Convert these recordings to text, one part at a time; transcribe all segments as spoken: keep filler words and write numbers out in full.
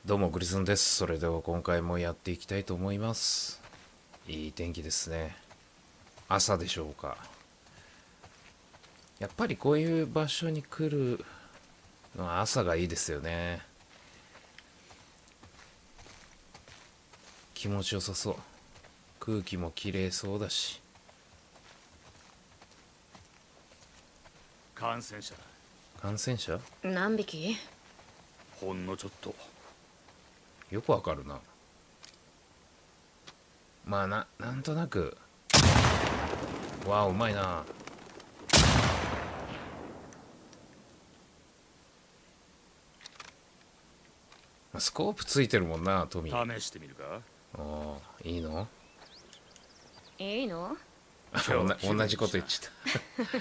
どうもグリズンです。それでは今回もやっていきたいと思います。いい天気ですね。朝でしょうか。やっぱりこういう場所に来るのは朝がいいですよね。気持ちよさそう。空気もきれいそうだし。 感染者だ。 感染者？ 何匹？ ほんのちょっと。 よくわかるな。まあな、なんとなく。わあ、うまいな。スコープついてるもんな、トミー。 試してみるか？ ああ、いいの？ いいの？ あおな同じこと言っちゃった。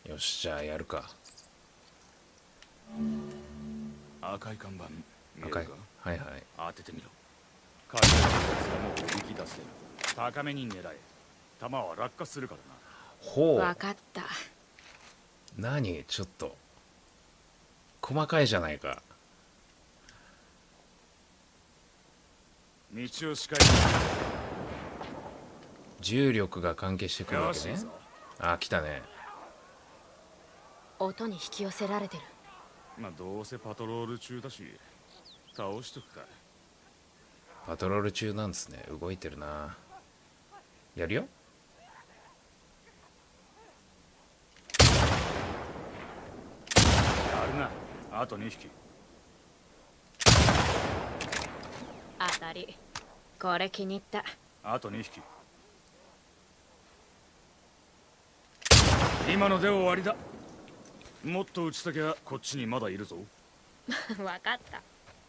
よし、じゃあやるか。 赤い看板見えるか？ 赤い。はいはい。 当ててみろ。海外のやつがもうおびき出せ。高めに狙え。弾は落下するからな。 ほう。 わかった。 何ちょっと細かいじゃないか。 道を視界重力が関係してくるわけね。 よしいいぞ。 あ、来たね。 音に引き寄せられてる。 まあどうせパトロール中だし倒しとくか。 パトロール中なんですね。動いてるな。やるよ。 やるな。あとにひき。 当たり。これ気に入った。 あとにひき。今ので終わりだ。もっと打ちたきゃこっちにまだいるぞ。 わかった。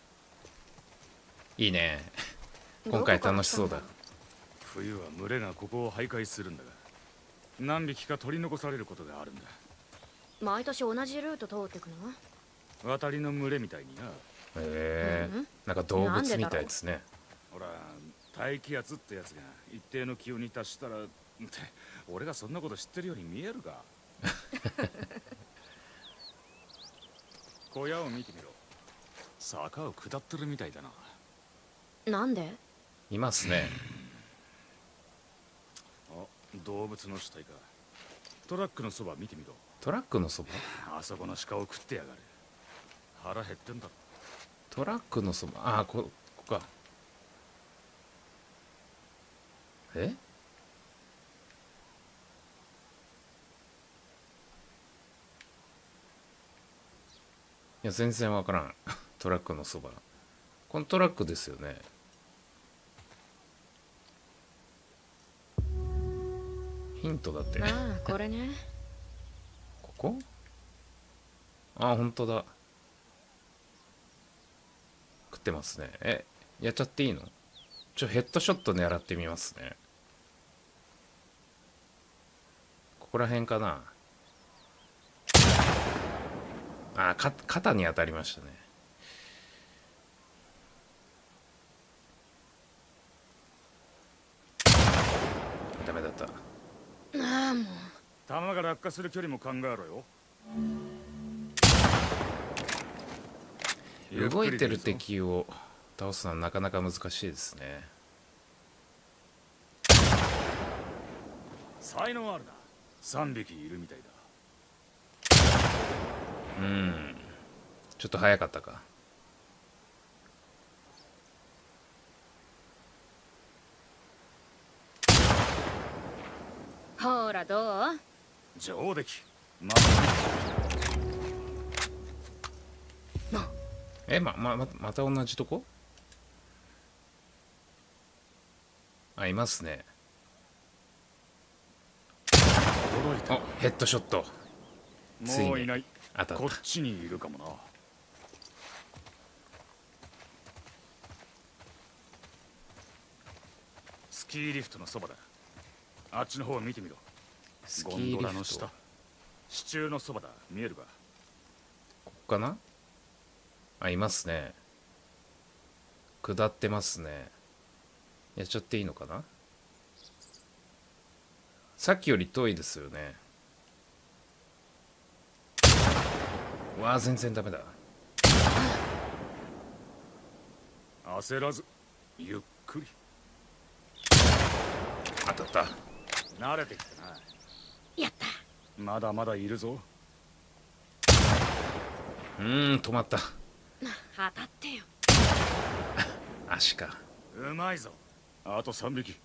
いいね。今回楽しそうだ。 冬は群れがここを徘徊するんだが、何匹か取り残されることがあるんだ。 毎年同じルート通ってくの？ 渡りの群れみたいにな。 へえ、 うんなんか動物みたいですね。 ほら、大気圧ってやつが一定の気温に達したらって俺がそんなこと知ってるように見えるか？小屋を見てみろ。坂を下ってるみたいだな。 なんで？ いますね。 あ、動物の死体か。トラックのそば見てみろ。 トラックのそば？ あそこの鹿を食ってやがる。腹減ってんだろ。 トラックのそば。ああ、こここか。え？いや全然わからん。トラックのそば。このトラックですよね。ヒントだって。 ああ、これね。 ここ？あ、本当だ。食ってますね。え、やっちゃっていいの？ちょ、ヘッドショット狙ってみますね。ここら辺かな。あ、か、肩に当たりましたね。ダメだった。 ああ、もう。 弾が落下する距離も考えろよ。 動いてる敵を倒すのはなかなか難しいですね。 才能あるな。さんびきいるみたいだ。 うん、ちょっと早かったか。 ほら、どう？ 上出来。まえ、ま、ま、ままた同じとこ？あ、いますね。 驚いた。 あ、ヘッドショット。ついにもういない。 当たった。 こっちにいるかもな。スキーリフトのそばだ。あっちの方を見てみろ。ゴンスキーリフト。 ドラの下。支柱のそばだ。見えるか？ ここかな？あ、いますね。下ってますね。やっちゃっていいのかな？さっきより遠いですよね。 わあ全然ダメだ。 焦らずゆっくり。 当たった。 慣れてきたな。 やった。 まだまだいるぞ。 うーん止まった。 当たってよ。 足か。 うまいぞ。あとさんびき。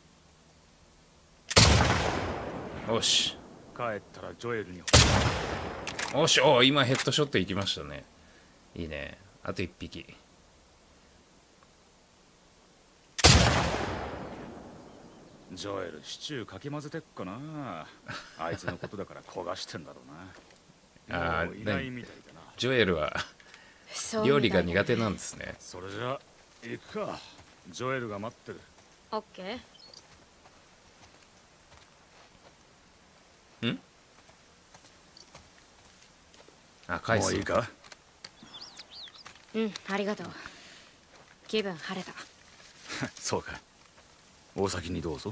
よし帰ったらジョエルに。 よし。お今ヘッドショットいきましたね。いいね。あといっぴき。 ジョエルシチューかき混ぜてっかな。あいつのことだから焦がしてんだろうな。 ああもういないみたいだな。 ジョエルは料理が苦手なんですね。 それじゃ行くか。ジョエルが待ってる。 オッケー。んあ返す。 もういいか。 うんありがとう。気分晴れた。 そうか。お先にどうぞ。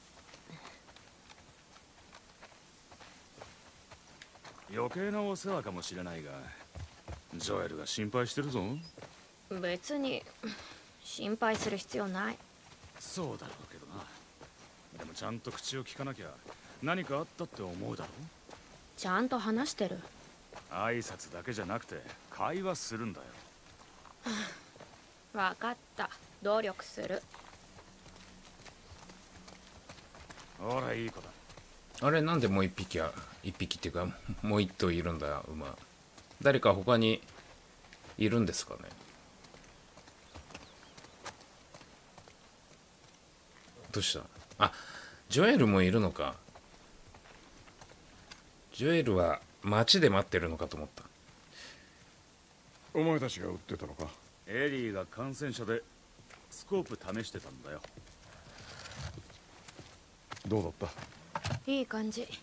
余計なお世話かもしれないが、ジョエルが心配してるぞ。 別に心配する必要ない。 そうだろうけどな。でもちゃんと口を聞かなきゃ何かあったって思うだろう。 ちゃんと話してる。 挨拶だけじゃなくて会話するんだよ。 わかった。努力する。 ほらいい子だ。 あれなんでもう一匹や一匹っていうかもう一頭いるんだ馬。誰か他にいるんですかね。どうした。あジョエルもいるのか。ジョエルは街で待ってるのかと思った。 お前たちが撃ってたのか。 エリーが感染者でスコープ試してたんだよ。 どうだった。 いい感じ。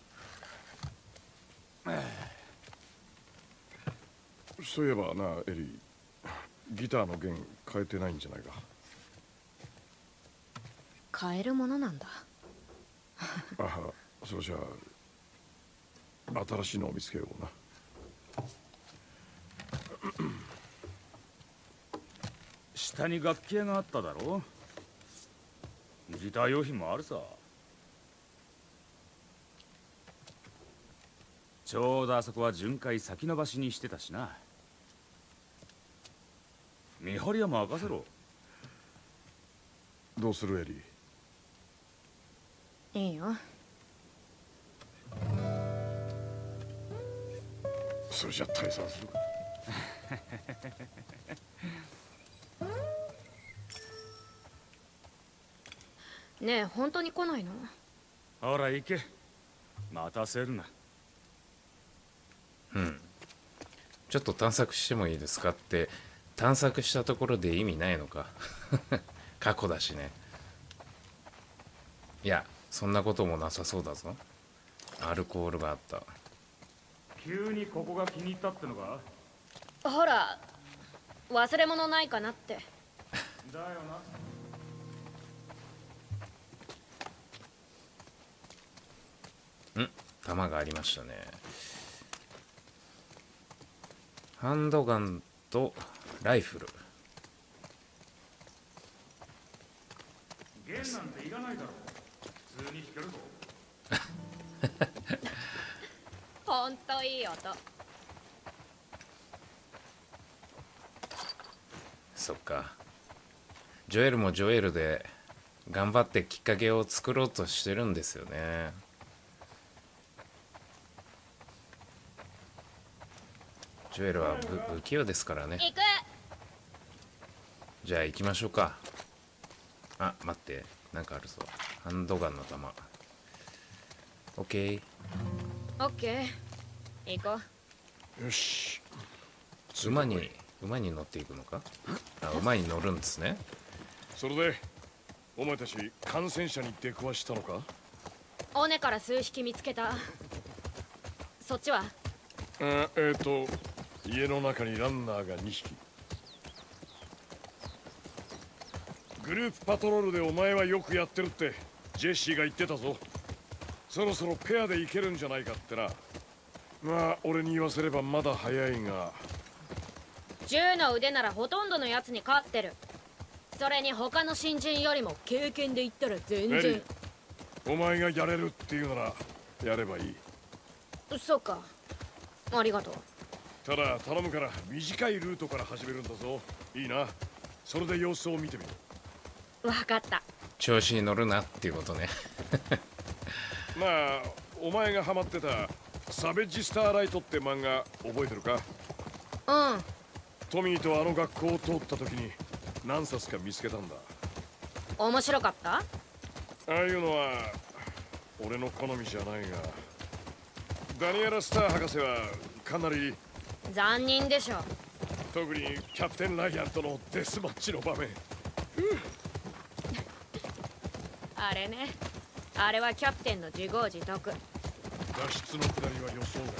そういえばなエリー、ギターの弦変えてないんじゃないか。 変えるものなんだ。 ああそれじゃあ新しいのを見つけような。 下に楽器屋があっただろ。ギター用品もあるさ。ちょうどあそこは巡回先延ばしにしてたしな。見張りは任せろ。 どうするエリー。 いいよ。 それじゃ退散するか。 ねえ本当に来ないの。 ほら行け。待たせるな。 うんちょっと探索してもいいですかって。探索したところで意味ないのか。過去だしね。いやそんなこともなさそうだぞ。アルコールがあった。 急にここが気に入ったってのか。 ほら忘れ物ないかなって。 だよな。 ん弾がありましたね。ハンドガンとライフル。 弦なんていらないだろ。普通に弾けるぞ。 ほんといい音。 そっか。ジョエルもジョエルで頑張ってきっかけを作ろうとしてるんですよね。ジョエルは不器用ですからね。 行く。 じゃあ行きましょうか。あ待ってなんかあるぞ。ハンドガンの弾。オッケー。 オッケー行こよし。 馬に馬に乗っていくのか。あ馬に乗るんですね。 それでお前たち感染者に出くわしたのか。 う。尾根から数匹見つけた。そっちは。 あえっ、ー、と家の中にランナーがにひき。グループパトロールでお前はよくやってるってジェシーが言ってたぞ。そろそろペアで行けるんじゃないかってな。 まあ俺に言わせればまだ早いが。 銃の腕ならほとんどのやつに勝ってる。それに他の新人よりも経験で言ったら全エリ然。 ー、お前がやれるっていうならやればいい。 そうか、ありがとう。 ただ頼むから短いルートから始めるんだぞ。いいな。それで様子を見てみる。 分かった。 調子に乗るなっていうことね。 まあお前がハマってたサベッジスターライトって漫画覚えてるか？ うん。 トミーとあの学校を通った時に何冊か見つけたんだ。 面白かった？ ああいうのは俺の好みじゃないが、ダニエラ・スター博士はかなり残忍でしょ。 特にキャプテン・ライアンとのデスマッチの場面。 あれね、あれはキャプテンの自業自得。 脱出のくだりは予想外。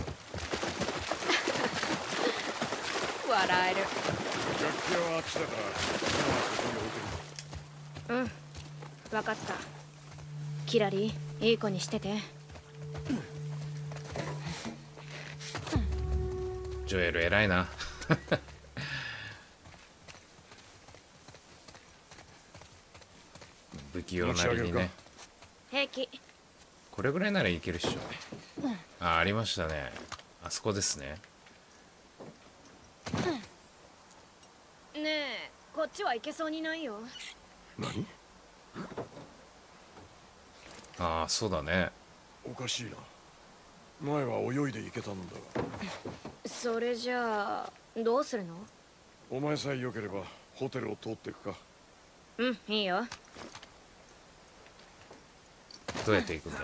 笑える。 楽器屋はあっちだから今はここに置いてる。 うん、分かった。キラリ、いい子にしてて。 ジョエル偉いな。不器用なりにね。 平気。 これぐらいならいけるっしょ。あ、ありましたね。あそこですね。 ねえ、こっちは行けそうにないよ。 何？ ああ、そうだね。 おかしいな。前は泳いで行けたんだが。 それじゃあどうするの？ お前さえ良ければホテルを通っていくか。 うん、いいよ。 どうやって行くんだ？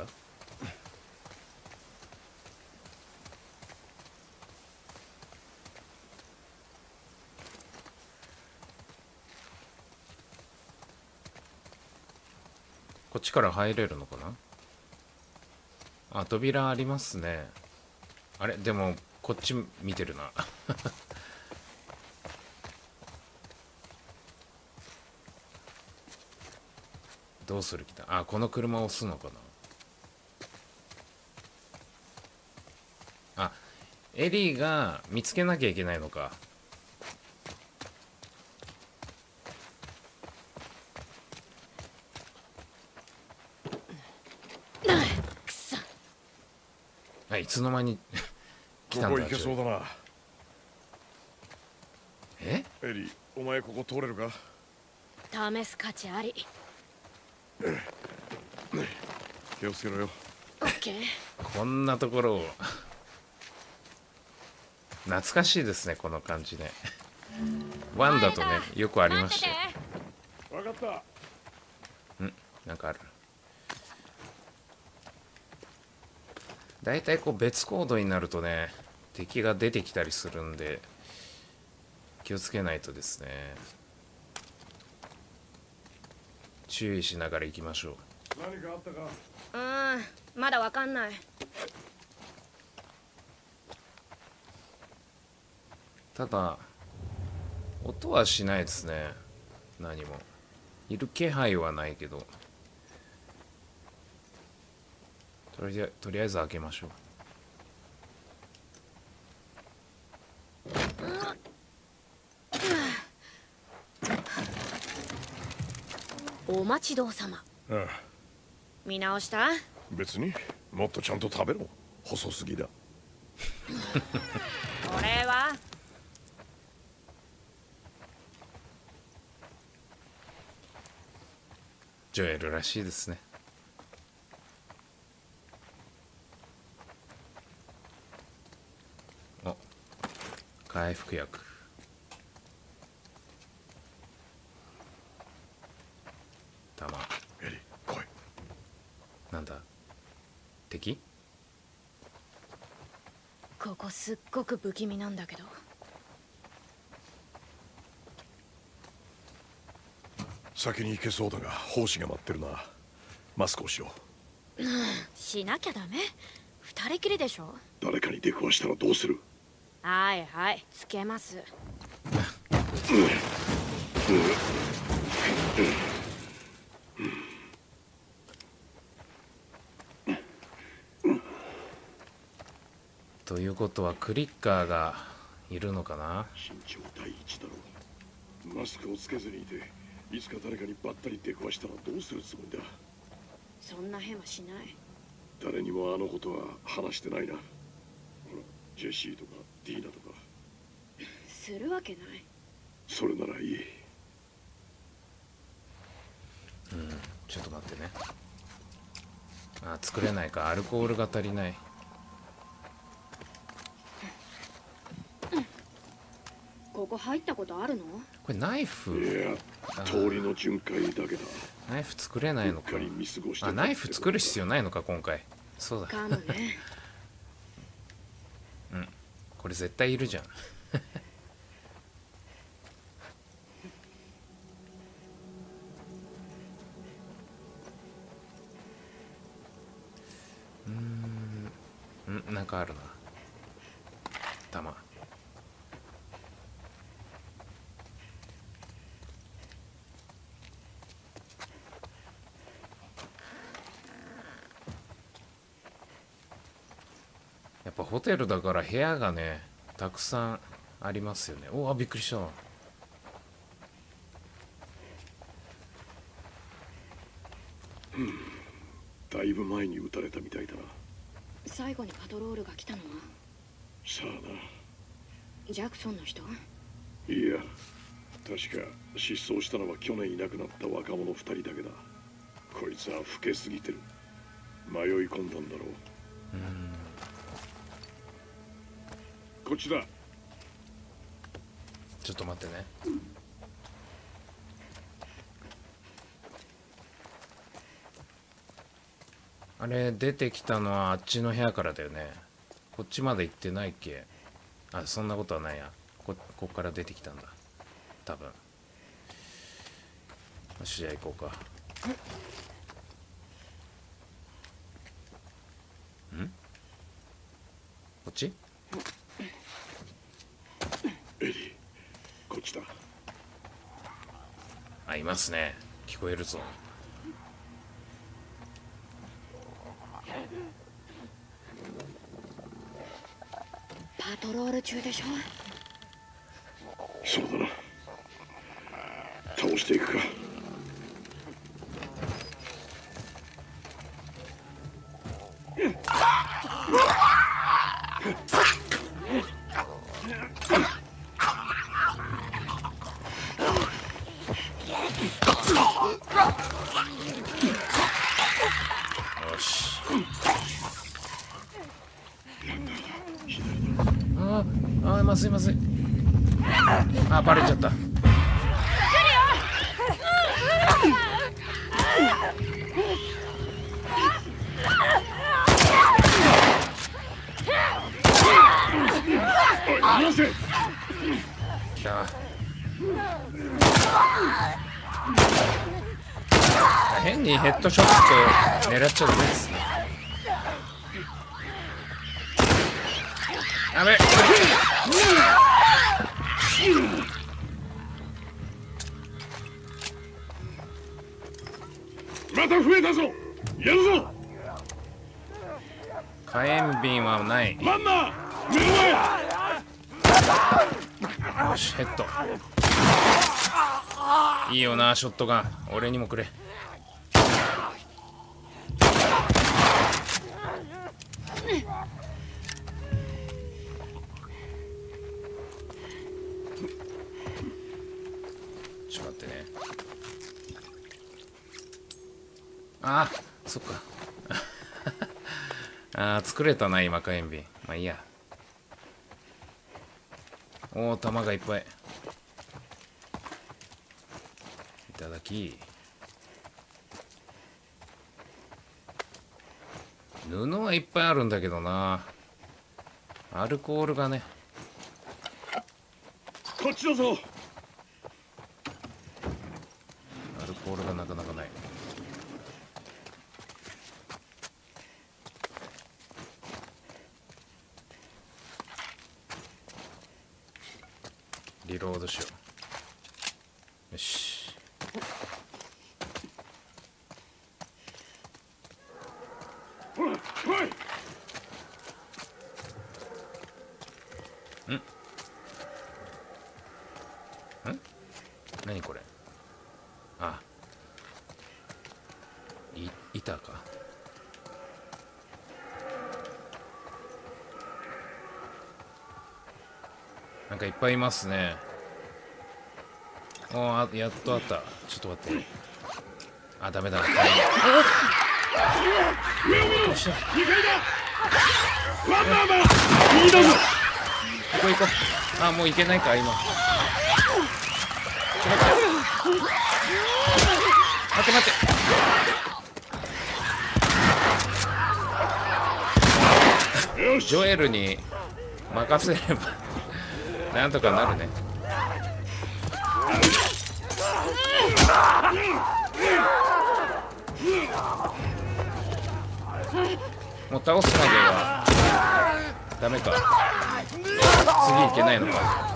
こっちから入れるのかな。あ、扉ありますね。あれ、でもこっち見てるな。どうする気だ。あ、この車を押すのかな。あ、エリーが見つけなきゃいけないのか。 くそ。 あ、いつの間に来たんだ。 ここ行けそうだな。 え？ エリー、お前ここ通れるか？ 試す価値あり。 気をつけろよ。 オッケー。 こんなところを。懐かしいですね、この感じね。ワンだとね、よくありましたよ。 分かった。 ん、なんかある。だいたいこう別コードになるとね、敵が出てきたりするんで気をつけないとですね。注意しながら行きましょう。 何かあったか？ うん、まだわかんない。 ただ音はしないですね。何もいる気配はないけど、とりあえずとりあえず開けましょう。お待ちどうさま。 ああ、 見直した？ 別にもっとちゃんと食べろ。細すぎだ。 これはジョエルらしいですね。お、回復薬。弾。 エリー、来い。 なんだ、敵？ ここすっごく不気味なんだけど。 先に行けそうだが胞子が待ってるな。マスクをしよう。 しなきゃダメ。二人きりでしょ。 誰かに出くわしたらどうする？ はいはい、つけます。 ということはクリッカーがいるのかな。 身長第一だろう。マスクをつけずにいて、いつか誰かにばったり出くわしたらどうするつもりだ。 そんな変はしない。 誰にもあのことは話してないな。ほら、ジェシーとかディーナとか。 するわけない。 それならいい。 うん、ちょっと待ってね。あ、作れないか。アルコールが足りない。 ここ入ったことあるの？ これナイフ。 いや、通りの巡回だけだ。 ナイフ作れないのか。あ、ナイフ作る必要ないのか今回。そうだ。 かもね。 うん、これ絶対いるじゃん。うーん、ん、なんかあるな。弾。やっぱホテルだから部屋がねたくさんありますよね。おお、びっくりした。 だいぶ前に撃たれたみたいだな。 最後にパトロールが来たのはさあな。 ジャクソンの人？ いや、確か失踪したのは去年いなくなった若者ふたりだけだ。こいつは老けすぎてる。迷い込んだんだろう。 うん、 こっちだ。 ちょっと待ってね。あれ出てきたのはあっちの部屋からだよね。こっちまで行ってないっけ。あ、そんなことはないや。ここっから出てきたんだ多分。よし、じゃあ行こうか。ん、こっち？ エリー、こっちだ。 あ、いますね。聞こえるぞ。 パトロール中でしょ。 そうだな。倒していくか。 よし。ああ、まずいまずい。あ、バレちゃった。来た。変にヘッドショット狙っちゃダメですね。やべっ。 また増えたぞ。やるぞ。 火炎瓶はない。 マンナ目の前。 よし、ヘッド。いいよな、ショットガン。俺にもくれ。ちょっと待ってね。あー、そっか。あー、作れたな今、火炎瓶。まあいいや。おお、弾がいっぱい。いただき。布はいっぱいあるんだけどな。アルコールがね。 こっちだぞ。 アルコールがなかなかない。リロードしよう。よし。 ほら、来い。 なんかいっぱいいますね。おー、あ、やっとあった。ちょっと待って。あ、ダメだ。 上を見ろ。 どうした？ にかいだ。ワンバーマン右だぞ。 行こう行こう。あ、もう行けないか今。ちょっと待って待って待って。 よし。 ジョエルに任せればなんとかなるね。もう倒すまではダメか。次いけないのか。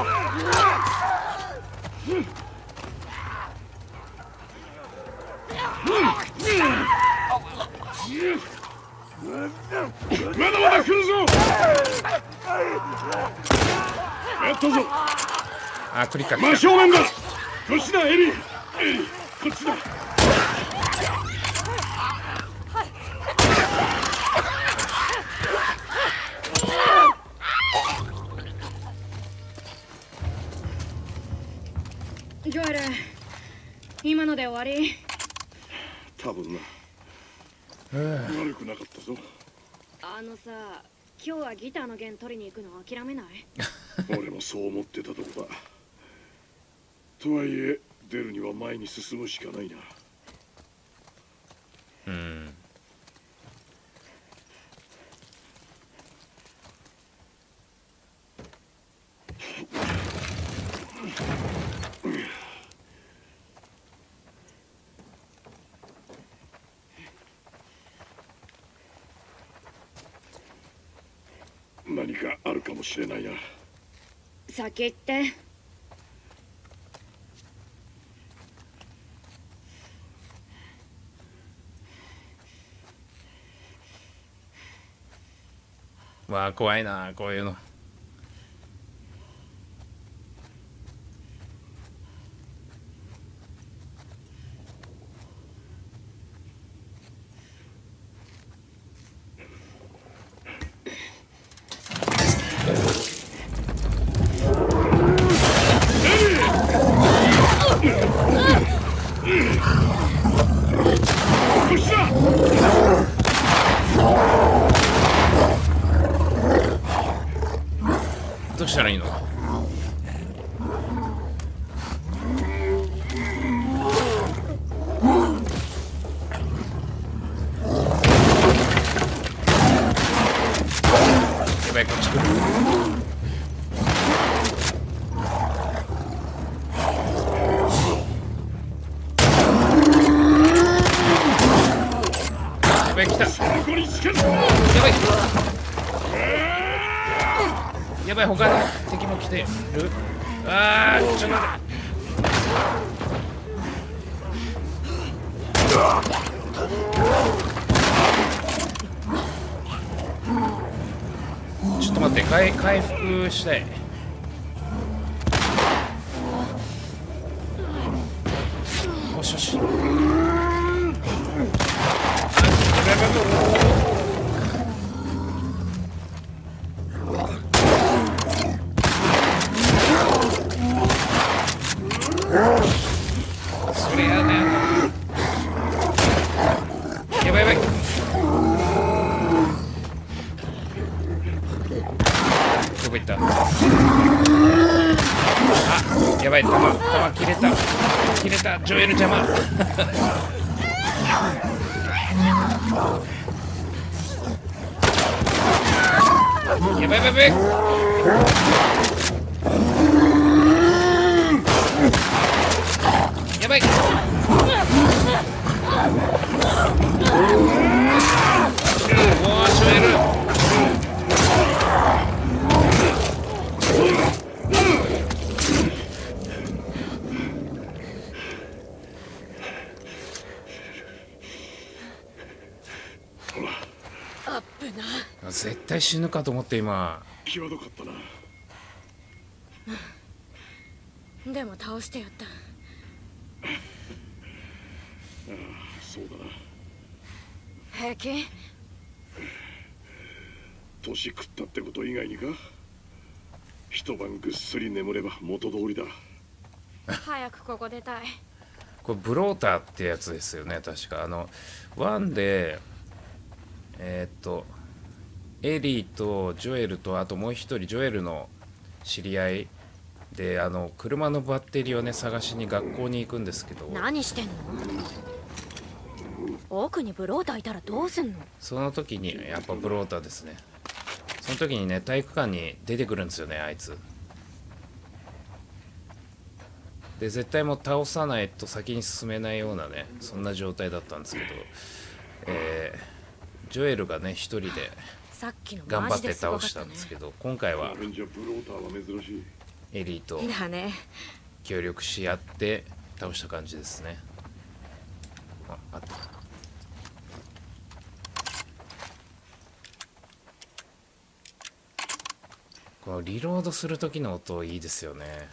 まだまだ来るぞ。やったぞ。 あ、クリッカー真来た。 正面だ。こっちだエリー。エリーこっちだ。 ジョエル、今ので終わり？ 多分な。悪くなかったぞ。 あのさ、今日はギターの弦取りに行くの諦めない？ 俺もそう思ってたとこだ。とはいえ出るには前に進むしかないな。 うん。 何かあるかもしれないな。 先行って。 わあ、怖いなこういうの。どうしたらいいの？やばい、こっち来る。やばい、来た。やばい。やばい、他の敵も来てる。あー、ちょっと待って。ちょっと待って、回回復したい。よしよし。やばいやばい。それやだよ。やばいやばい。どこ行った？あ、やばい、弾弾切れた切れた。ジョエル邪魔。やばいやばいやばい。やばい。おー、ジョエル。 アップな。 絶対死ぬかと思って今。 際どかったな。 でも倒してやった。 ああ、そうだな。 平気？ 年食ったってこと以外にか。 一晩ぐっすり眠れば元通りだ。 早くここ出たい。 これブローターってやつですよね、確か。あのワンでえーっとエリーとジョエルと、あともう一人ジョエルの知り合いで、あの車のバッテリーをね探しに学校に行くんですけど、 何してんの？奥にブローターいたらどうすんの？ その時にやっぱブローターですね。その時にね体育館に出てくるんですよね、あいつで。絶対もう倒さないと先に進めないようなね、そんな状態だったんですけど、えー、ジョエルがね一人でさっきの頑張ってマジですご倒したかったね。 んですけど、今回はアベンジャーブローターは珍しい。 エリーとだね。 協力し合って倒した感じですね。あ、あった。このリロードする時の音いいですよね。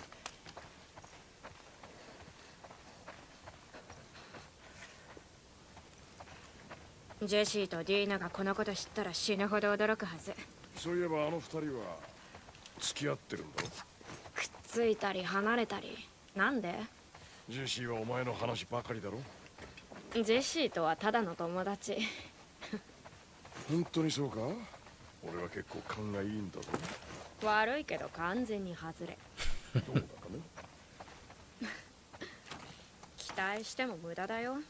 ジェシーとディーナがこのこと知ったら死ぬほど驚くはず。 そういえばあの二人は付き合ってるんだろ。 くっついたり離れたり。なんで？ ジェシーはお前の話ばかりだろ。 ジェシーとはただの友達。 本当にそうか？俺は結構勘がいいんだぞ。 悪いけど完全に外れ。 どうだかね。 期待しても無駄だよ。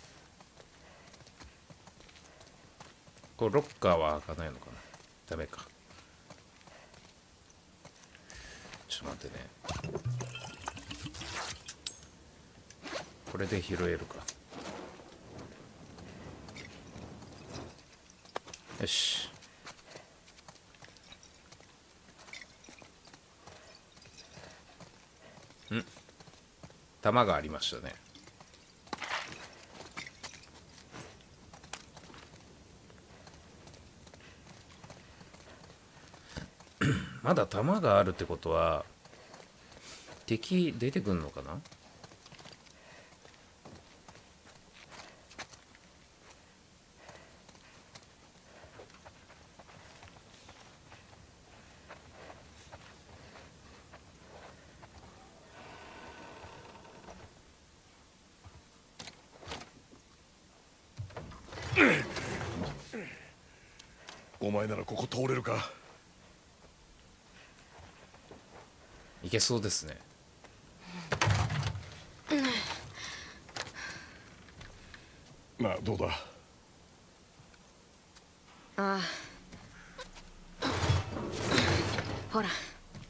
これロッカーは開かないのかな。ダメか。ちょっと待ってね。これで拾えるか。よし。ん、弾がありましたね。まだ弾があるってことは敵出てくんのかな。 お前ならここ通れるか。 いけそうですね。 なあどうだ。 ああ。ほら。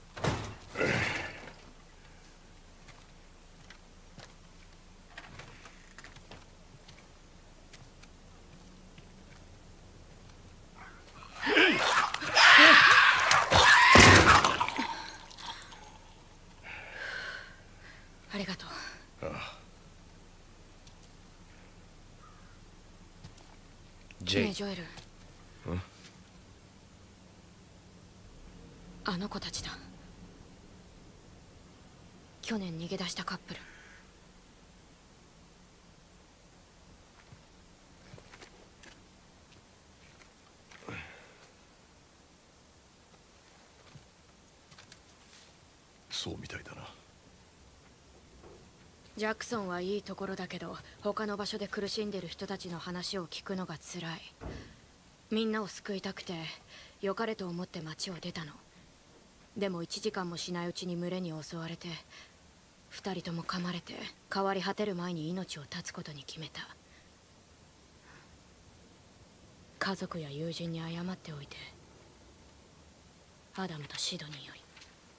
ありがとう。 ジェイ、 ねえジョエル。あの子たちだ。去年逃げ出したカップル。 そうみたいだな。 ジャクソンはいいところだけど、他の場所で苦しんでる人たちの話を聞くのが辛い。みんなを救いたくて良かれと思って町を出たの。でもいちじかんもしないうちに群れに襲われて、二人とも噛まれて変わり果てる前に命を絶つことに決めた。家族や友人に謝っておいて。アダムとシドニーより。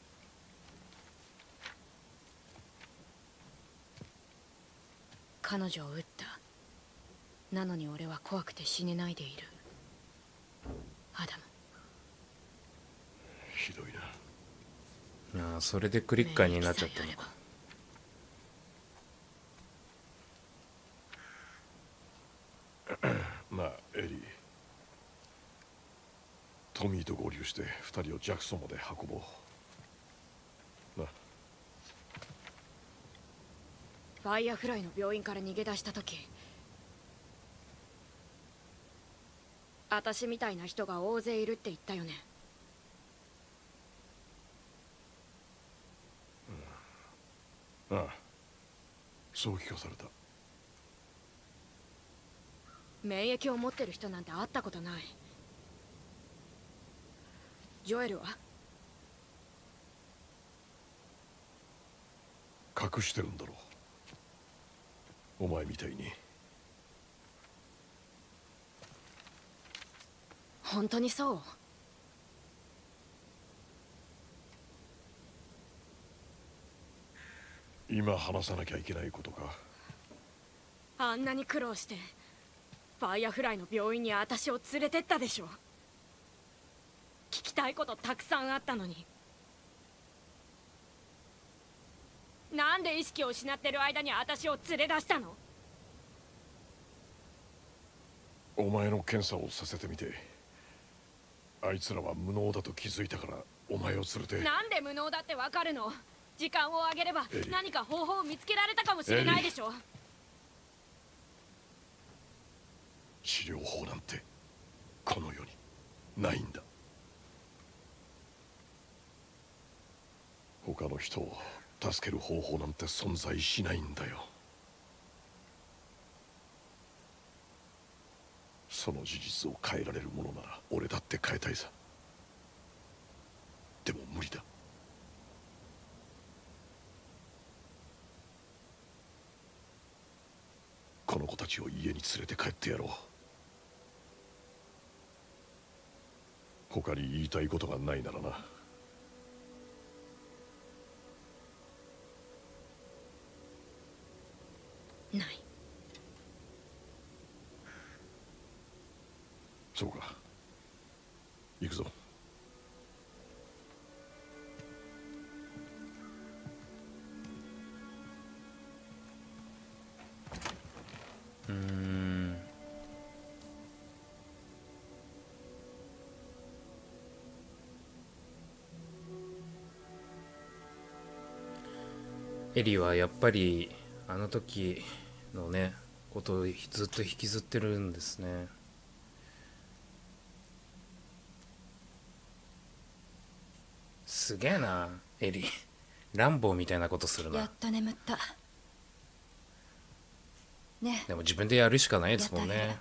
彼女を撃った。なのに俺は怖くて死ねないでいる。アダム。 ひどいな。 ああ、それでクリッカーになっちゃったのか。 なあエリー、トミーと合流して二人をジャクソンまで運ぼうな。 ファイアフライの病院から逃げ出した時、私みたいな人が大勢いるって言ったよね。 ああ、そう聞かされた。 免疫を持ってる人なんて会ったことない。ジョエルは隠してるんだろう、お前みたいに。 本当にそう？ 今話さなきゃいけないことか。 あんなに苦労してファイアフライの病院に私を連れてったでしょ。聞きたいことたくさんあったのに、なんで意識を失ってる間に私を連れ出したの？ お前の検査をさせてみて、あいつらは無能だと気づいたからお前を連れて。 なんで無能だってわかるの？時間をあげればエリ何か方法を見つけられたかもしれないでしょ。 治療法なんてこの世にないんだ。他の人を助ける方法なんて存在しないんだよ。その事実を変えられるものなら俺だって変えたいさ。でも無理だ。この子たちを家に連れて帰ってやろう。他に言いたいことがないならな。 ない。 そうか、行くぞ。 うーん。エリはやっぱりあの時のねことをずっと引きずってるんですね。すげえなエリ。ランボーみたいなことするな。 やっと眠ったね。 でも自分でやるしかないですもんね。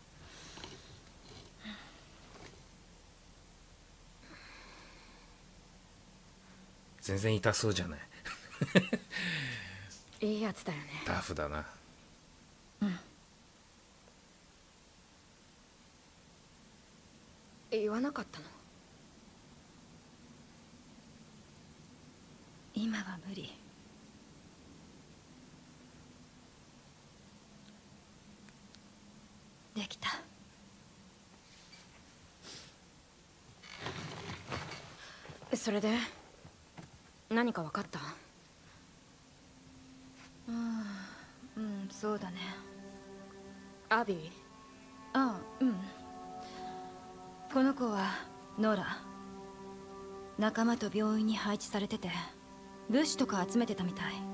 全然痛そうじゃない。 いいやつだよね。 タフだな。 言わなかったの？ 今は無理。できた。 それで何か分かった？ うんうん、そうだね。 アビー？ ああ、うん。この子はノラ。仲間と病院に配置されてて物資とか集めてたみたい。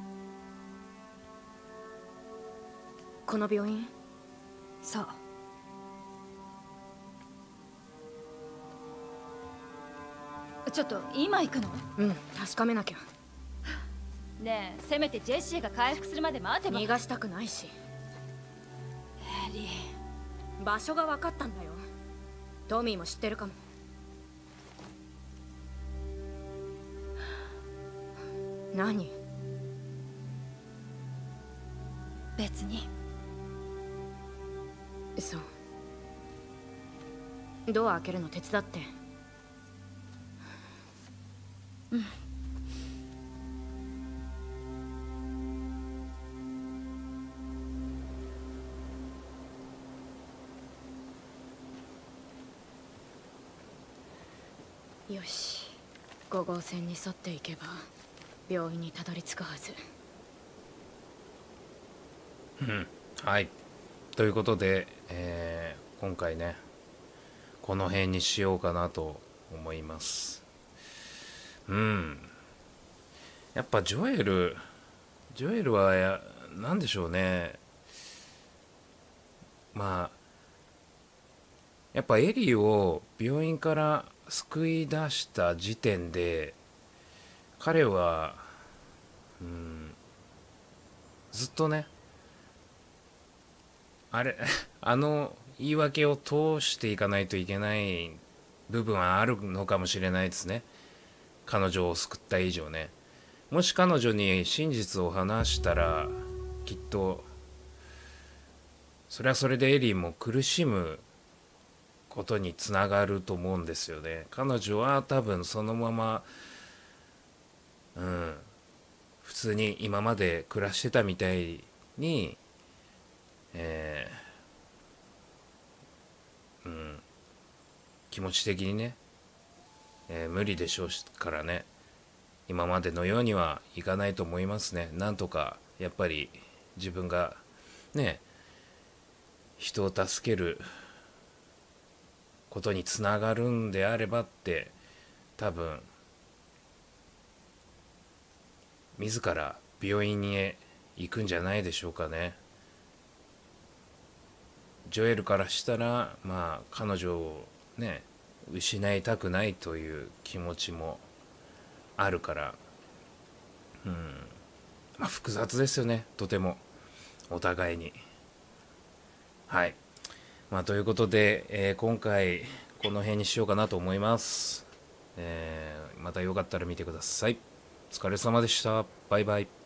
この病院？ そう。ちょっと今行くの？ うん、確かめなきゃ。 ねえ、せめてジェシーが回復するまで待てば。 逃がしたくないし。 エリー、 場所が分かったんだよ。トミーも知ってるかも。何？ 別に。 そう。ドア開けるの手伝って。 うん。 よし、ご号線に沿っていけば病院にたどり着くはず。 うん、はい。ということで、えー今回ねこの辺にしようかなと思います。うん。やっぱジョエルジョエルはやなんでしょうね。まあやっぱエリーを病院から救い出した時点で彼はうんずっとねあれあの言い訳を通していかないといけない部分はあるのかもしれないですね。彼女を救った以上ね。もし彼女に真実を話したらきっとそれはそれでエリーも苦しむことにつながると思うんですよね。彼女は多分そのままうん普通に今まで暮らしてたみたいにえー、うん気持ち的にね、えー、無理でしょうからね、今までのようにはいかないと思いますね。なんとかやっぱり自分がね人を助けることにつながるんであればって多分自ら病院に行くんじゃないでしょうかね。ジョエルからしたらまあ彼女をね失いたくないという気持ちもあるから、うんまあ複雑ですよね、とてもお互いに。はいまあということで、えー、今回この辺にしようかなと思います。えー、またよかったら見てください。お疲れ様でした。バイバイ。